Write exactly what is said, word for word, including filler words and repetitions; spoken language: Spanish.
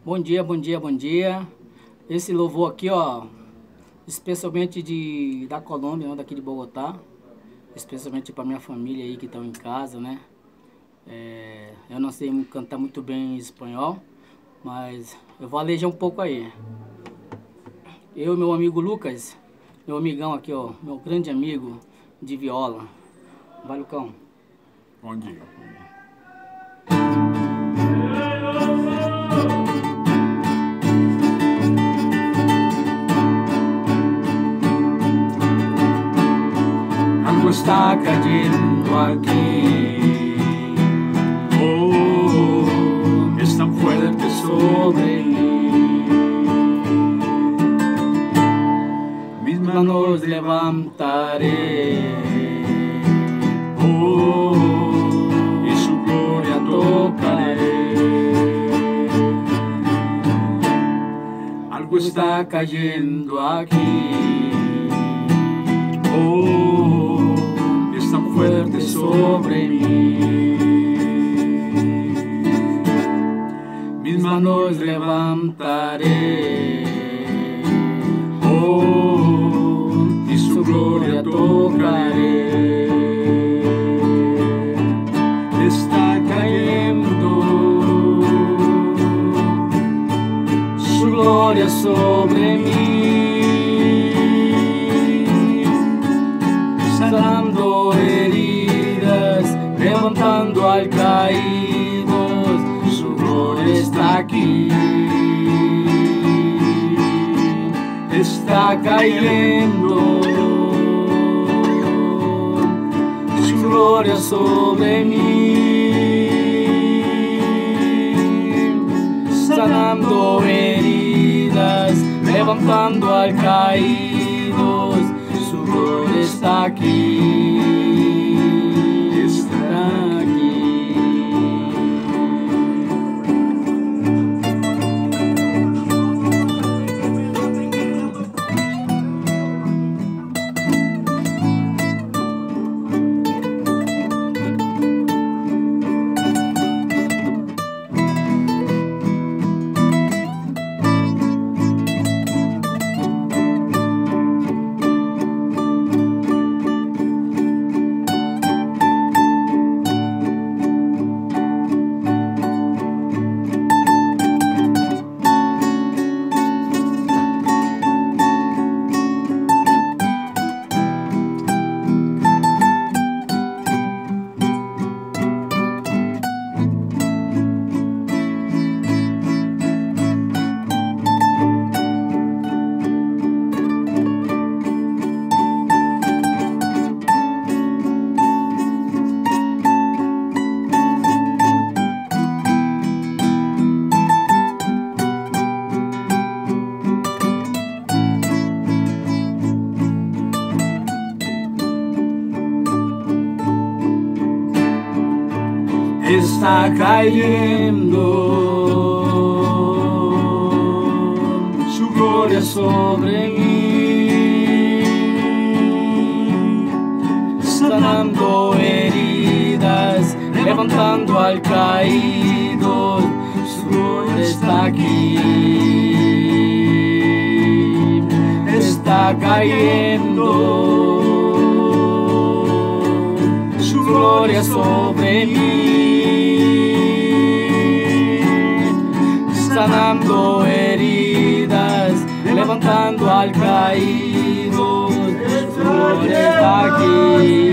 Bom dia, bom dia, bom dia. Esse louvor aqui, ó, especialmente de, da Colômbia, não, daqui de Bogotá, especialmente para minha família aí que estão em casa, né? É, eu não sei cantar muito bem espanhol, mas eu vou alejar um pouco aí. Eu e meu amigo Lucas, meu amigão aqui, ó, meu grande amigo de viola. Vai, Lucão. Bom dia. Algo está cayendo aquí, Oh, es tan fuerte sobre mí. Mis manos levantaré, Oh, y su gloria tocaré. algo está cayendo aquí, Oh, es tan fuerte sobre mí. Mis manos levantaré, Oh, y su gloria tocaré. está cayendo su gloria sobre mí, sanando heridas, levantando al caído, su gloria está aquí, está cayendo su gloria sobre mí, sanando heridas, levantando al caído, su gloria está aquí, está aquí. Está cayendo su gloria sobre mí, sanando heridas, levantando al caído, su gloria está aquí, está cayendo su gloria sobre mí, sanando heridas, levantando al caído, su gloria está aquí.